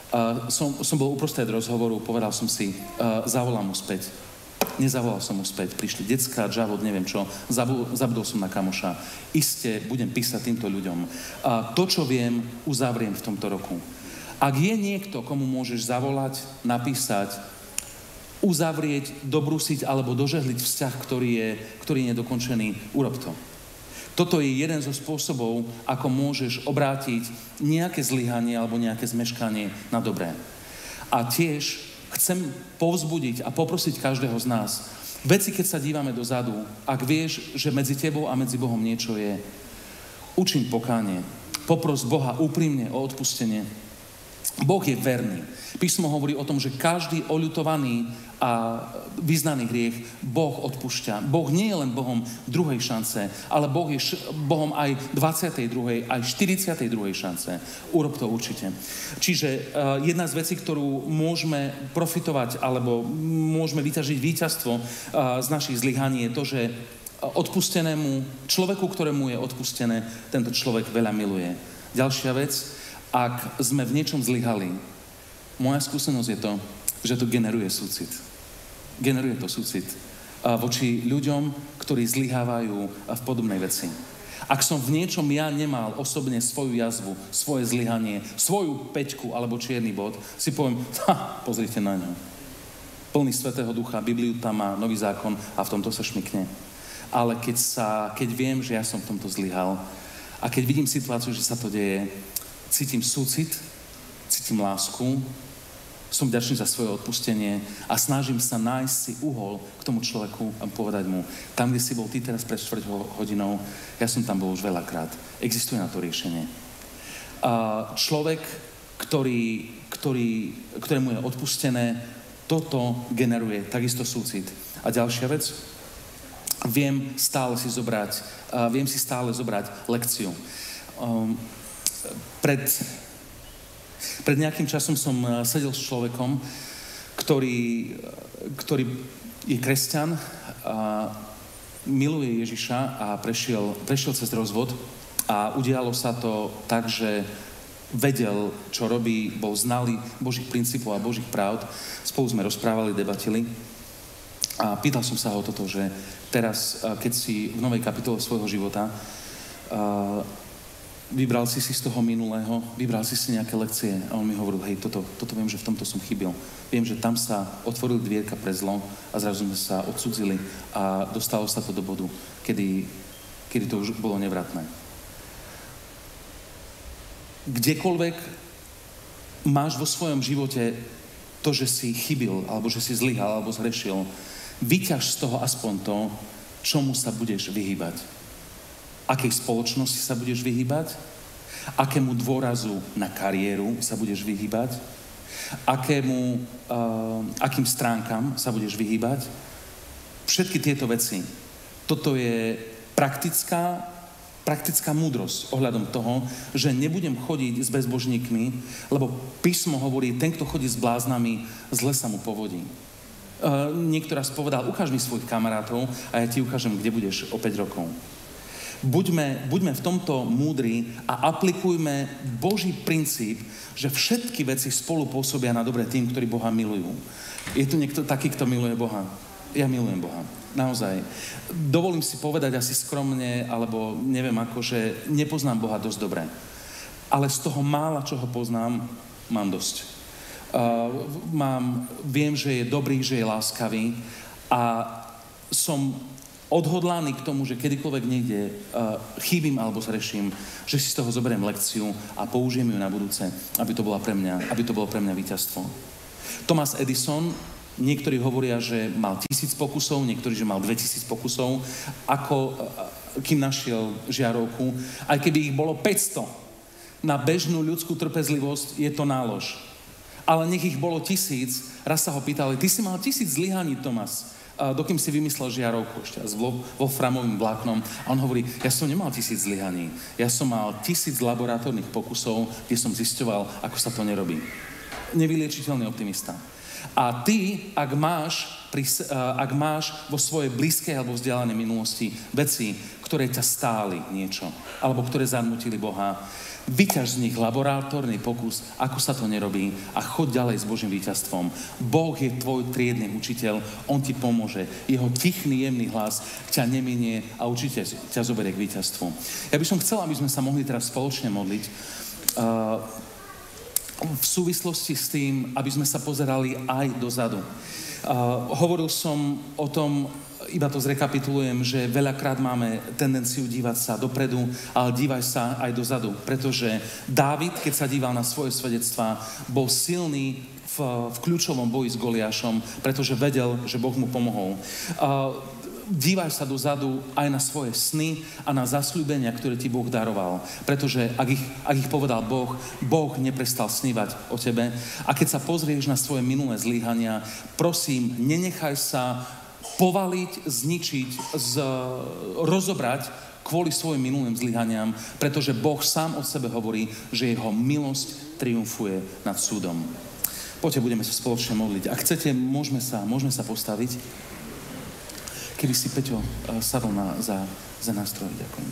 som bol uprostred rozhovoru, povedal som si, zavolám mu späť. Nezavolal som mu späť. Prišli decká, džavod, neviem čo. Zabudol som na kamoša. Iste budem písať týmto ľuďom. To, čo viem, uzavriem v tomto roku. Ak je niekto, komu môžeš zavolať, napísať, uzavrieť, dobrúsiť alebo dožehliť vzťah, ktorý je nedokončený, urob to. Toto je jeden zo spôsobov, ako môžeš obrátiť nejaké zlyhanie alebo nejaké zmeškanie na dobré. A tiež chcem povzbudiť a poprosiť každého z nás. Veci, keď sa dívame dozadu, ak vieš, že medzi tebou a medzi Bohom niečo je, učiň pokánie. Popros Boha úprimne o odpustenie. Boh je verný. Písmo hovorí o tom, že každý oľutovaný a vyznaný hriech Boh odpúšťa. Boh nie je len Bohom druhej šance, ale Boh je Bohom aj 22., aj 42. šance. Urob to určite. Čiže jedna z vecí, ktorú môžeme profitovať alebo môžeme vyťažiť víťazstvo z našich zlyhaní je to, že odpustenému človeku, ktorému je odpustené, tento človek veľa miluje. Ďalšia vec, ak sme v niečom zlyhali, moja skúsenosť je to, že to generuje súcit. Generuje to súcit voči ľuďom, ktorí zlyhávajú v podobnej veci. Ak som v niečom ja nemal osobne svoju jazvu, svoje zlyhanie, svoju peťku alebo čierny bod, si poviem, pozrite na ňo. Plný Svätého Ducha, Bibliu tam má, Nový zákon a v tomto sa šmykne. Ale keď viem, že ja som v tomto zlyhal a keď vidím situáciu, že sa to deje, cítim súcit, cítim lásku, som vďačný za svoje odpustenie a snažím sa nájsť si uhol k tomu človeku a povedať mu, tam, kde si bol ty teraz pred 4 hodinou, ja som tam bol už veľakrát. Existuje na to riešenie. Človek, ktorému je odpustené, toto generuje takisto súcit. A ďalšia vec, viem si stále zobrať lekciu. Pred nejakým časom som sedel s človekom, ktorý je kresťan a miluje Ježiša a prešiel cez rozvod a udialo sa to tak, že vedel, čo robí, bol znalý Božích princípov a Božích pravd. Spolu sme rozprávali, debatili a pýtal som sa ho toto, že teraz, keď si v novej kapitole svojho života vybral si z toho minulého, vybral si nejaké lekcie a on mi hovoril, hej, toto viem, že v tomto som chybil. Viem, že tam sa otvorili dvierka pre zlo a zrazu sme sa odcudzili a dostalo sa to do bodu, kedy to už bolo nevratné. Kdekoľvek máš vo svojom živote to, že si chybil, alebo že si zlyhal, alebo zhrešil, vyťaž z toho aspoň to, čomu sa budeš vyhýbať. Akej spoločnosti sa budeš vyhýbať? Akému dôrazu na kariéru sa budeš vyhýbať? Akým stránkam sa budeš vyhýbať? Všetky tieto veci. Toto je praktická múdrosť ohľadom toho, že nebudem chodiť s bezbožníkmi, lebo písmo hovorí, ten, kto chodí s bláznami, zle sa mu povodí. Niekto raz povedal, ukáž mi svojich kamarátov a ja ti ukážem, kde budeš o 5 rokov. Buďme v tomto múdri a aplikujme Boží princíp, že všetky veci spolu pôsobia na dobre tým, ktorí Boha milujú. Je tu niekto taký, kto miluje Boha? Ja milujem Boha. Naozaj. Dovolím si povedať asi skromne, alebo neviem ako, že nepoznám Boha dosť dobre. Ale z toho mála, čo ho poznám, mám dosť. Viem, že je dobrý, že je láskavý a som odhodlaný k tomu, že kedykoľvek niekde chýbim alebo zreším, že si z toho zoberiem lekciu a použijem ju na budúce, aby to bolo pre mňa víťazstvo. Thomas Edison, niektorí hovoria, že mal 1000 pokusov, niektorí, že mal 2000 pokusov, kým našiel žiarovku. Aj keby ich bolo 500 na bežnú ľudskú trpezlivosť, je to nálož. Ale nech ich bolo 1000, raz sa ho pýtali, ty si mal 1000 zlyhaní, Thomas, dokým si vymyslel žiarovku ešte s wolframovým vláknom. A on hovorí, ja som nemal 1000 zlyhaní. Ja som mal 1000 laboratórnych pokusov, kde som zisťoval, ako sa to nerobí. Nevyliečiteľný optimista. A ty, ak máš vo svojej blízkej alebo vzdialenej minulosti veci, ktoré ťa stáli niečo, alebo ktoré zanútili Boha, vyťaž z nich laboratórny pokus, ako sa to nerobí a choď ďalej s Božím víťazstvom. Boh je tvoj triedny učiteľ, on ti pomôže. Jeho tichný, jemný hlas ťa neminie a určite ťa zoberie k víťazstvu. Ja by som chcel, aby sme sa mohli teraz spoločne modliť v súvislosti s tým, aby sme sa pozerali aj dozadu. Hovoril som o tom, iba to zrekapitulujem, že veľakrát máme tendenciu dívať sa dopredu, ale dívaj sa aj dozadu, pretože Dávid, keď sa díval na svoje svedectvá, bol silný v kľúčovom boji s Goliášom, pretože vedel, že Boh mu pomohol. dívaj sa dozadu aj na svoje sny a na zasľúbenia, ktoré ti Boh daroval. Pretože ak ich povedal Boh, Boh neprestal snívať o tebe. A keď sa pozrieš na svoje minulé zlyhania, prosím, nenechaj sa povaliť, zničiť, rozobrať kvôli svojim minulým zlyhaniam, pretože Boh sám o sebe hovorí, že jeho milosť triumfuje nad súdom. Poďte, budeme sa spoločne modliť. Ak chcete, môžeme sa postaviť. Keby si Peťo sadol za nástroj. Ďakujem.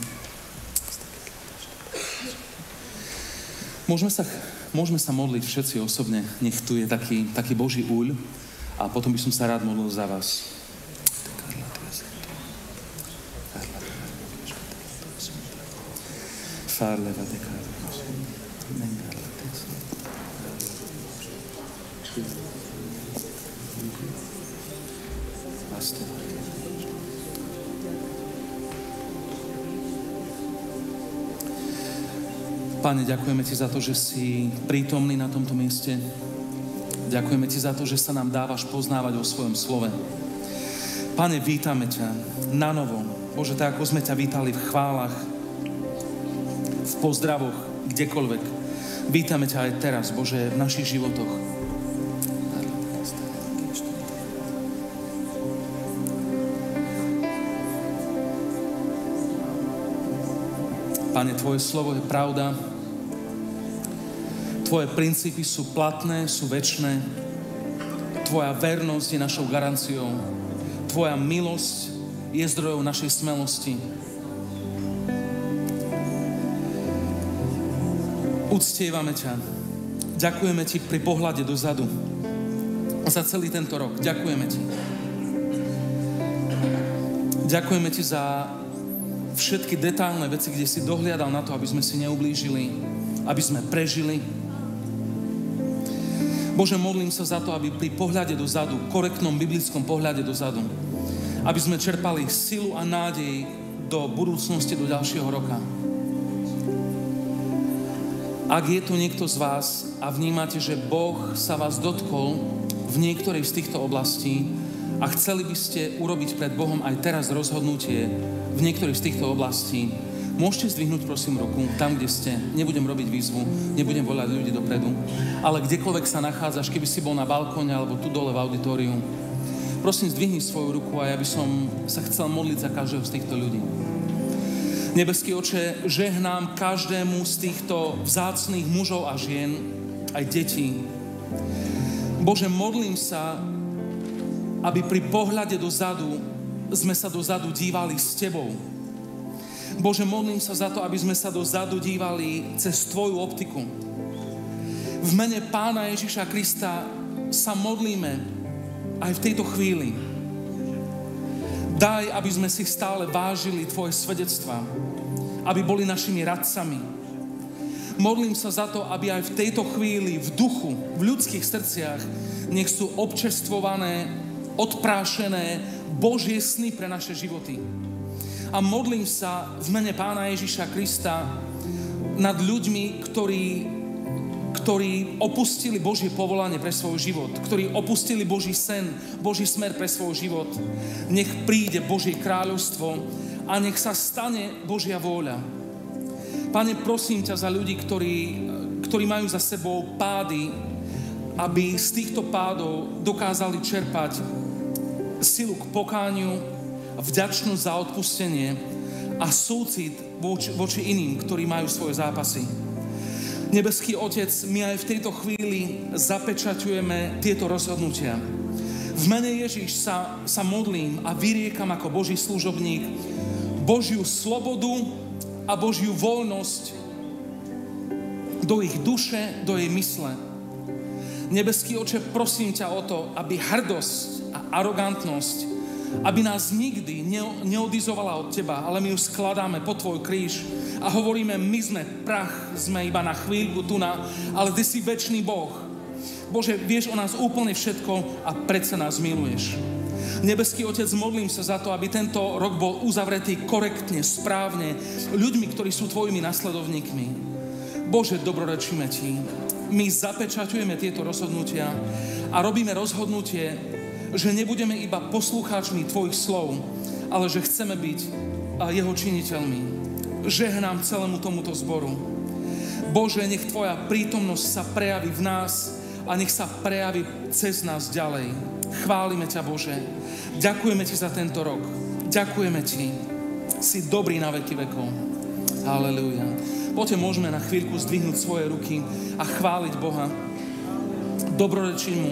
Môžeme sa modliť všetci osobne. Nech tu je taký Boží úľ a potom by som sa rád modlil za vás. Pane, ďakujeme Ti za to, že si prítomný na tomto mieste. Ďakujeme Ti za to, že sa nám dávaš poznávať o svojom slove. Pane, vítame ťa na novo. Bože, tak ako sme ťa vítali v chválach, v pozdravoch, kdekoľvek. Vítame ťa aj teraz, Bože, v našich životoch. Pane, Tvoje slovo je pravda. Tvoje princípy sú platné, sú večné. Tvoja vernosť je našou garanciou. Tvoja milosť je zdrojom našej smelosti. Uctievame ťa. Ďakujeme Ti pri pohľade dozadu. Za celý tento rok. Ďakujeme Ti. Ďakujeme Ti za všetky detailné veci, kde si dohliadal na to, aby sme si neublížili, aby sme prežili. Bože, modlím sa za to, aby pri pohľade dozadu, korektnom biblickom pohľade dozadu, aby sme čerpali silu a nádej do budúcnosti, do ďalšieho roka. Ak je tu niekto z vás a vnímate, že Boh sa vás dotkol v niektorej z týchto oblastí a chceli by ste urobiť pred Bohom aj teraz rozhodnutie v niektorých z týchto oblastí, môžete zdvihnúť, prosím, ruku tam, kde ste. Nebudem robiť výzvu, nebudem volať ľudí dopredu, ale kdekoľvek sa nachádzaš, keby si bol na balkóne alebo tu dole v auditóriu, prosím, zdvihni svoju ruku a ja by som sa chcel modliť za každého z týchto ľudí. Nebeský Oče, žehnám každému z týchto vzácnych mužov a žien, aj detí. Bože, modlím sa, aby pri pohľade dozadu sme sa dozadu dívali s Tebou. Bože, modlím sa za to, aby sme sa dozadu dívali cez Tvoju optiku. V mene Pána Ježiša Krista sa modlíme aj v tejto chvíli. Daj, aby sme si stále vážili Tvoje svedectvá, aby boli našimi radcami. Modlím sa za to, aby aj v tejto chvíli v duchu, v ľudských srdciach nech sú občerstvované, odprášené Božie sny pre naše životy. A modlím sa v mene Pána Ježiša Krista nad ľuďmi, ktorí opustili Božie povolanie pre svoj život, ktorí opustili Boží sen, Boží smer pre svoj život. Nech príde Božie kráľovstvo a nech sa stane Božia vôľa. Pane, prosím ťa za ľudí, ktorí majú za sebou pády, aby z týchto pádov dokázali čerpať silu k pokániu, vďačnosť za odpustenie a súcit voči iným, ktorí majú svoje zápasy. Nebeský Otec, my aj v tejto chvíli zapečaťujeme tieto rozhodnutia. V mene Ježiš sa modlím a vyriekam ako Boží služobník Božiu slobodu a Božiu voľnosť do ich duše, do jej mysle. Nebeský Oče, prosím ťa o to, aby hrdosť a arogantnosť, aby nás nikdy neodizovala od Teba, ale my ju skladáme pod Tvoj kríž a hovoríme, my sme prach, sme iba na chvíľku tu ale Ty si večný Boh. Bože, vieš o nás úplne všetko a predsa nás miluješ. Nebeský Otec, modlím sa za to, aby tento rok bol uzavretý korektne, správne, ľuďmi, ktorí sú Tvojimi nasledovníkmi. Bože, dobrorečíme Ti. My zapečaťujeme tieto rozhodnutia a robíme rozhodnutie, že nebudeme iba poslucháčmi Tvojich slov, ale že chceme byť jeho činiteľmi. Žehnám celému tomuto zboru. Bože, nech Tvoja prítomnosť sa prejaví v nás a nech sa prejaví cez nás ďalej. Chválime ťa, Bože. Ďakujeme Ti za tento rok. Ďakujeme Ti. Si dobrý na veky vekov. Halelúja. Poďte, môžeme na chvíľku zdvihnúť svoje ruky a chváliť Boha. Dobrorečím mu.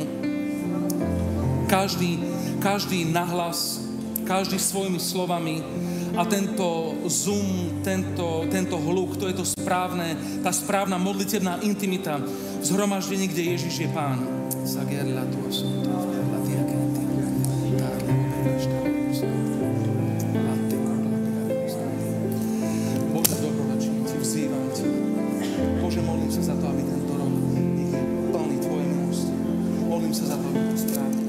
Každý nahlas, každý svojimi slovami a tento zoom, tento hluk, to je to správne, tá správna modlitebná intimita v zhromaždení, kde Ježiš je Pán. Bože, dobrorečím Ti, vzývam Ti. Bože, modlím sa za to, aby tento rok je plný Tvojej milosti. Modlím sa za to, aby to správne.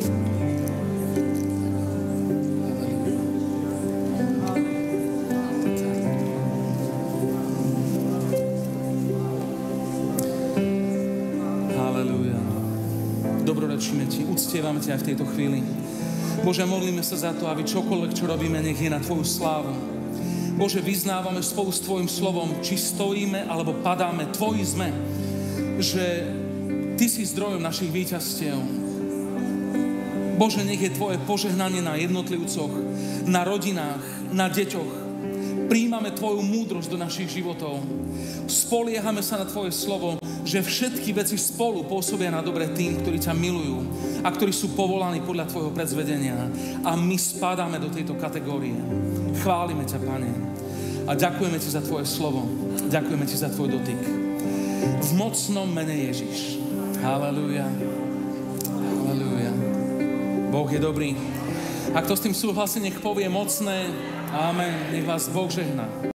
Dobrorečíme Ti, uctievame Ťa aj v tejto chvíli. Bože, modlíme sa za to, aby čokoľvek, čo robíme, nech je na Tvoju slávu. Bože, vyznávame spolu s Tvojim slovom, či stojíme, alebo padáme, Tvoji sme, že Ty si zdrojom našich víťazstiev. Bože, nech je Tvoje požehnanie na jednotlivcoch, na rodinách, na deťoch. Prijímame Tvoju múdrosť do našich životov. Spoliehame sa na Tvoje slovo, že všetky veci spolu pôsobia na dobre tým, ktorí ťa milujú a ktorí sú povolaní podľa Tvojho predzvedenia. A my spadáme do tejto kategórie. Chválime ťa, Pane. A ďakujeme Ti za Tvoje slovo. Ďakujeme Ti za Tvoj dotyk. V mocnom mene Ježiš. Halelúja. Halelúja. Boh je dobrý. A kto s tým súhlasí, nech povie mocné. Amen. Nech vás Boh žehná.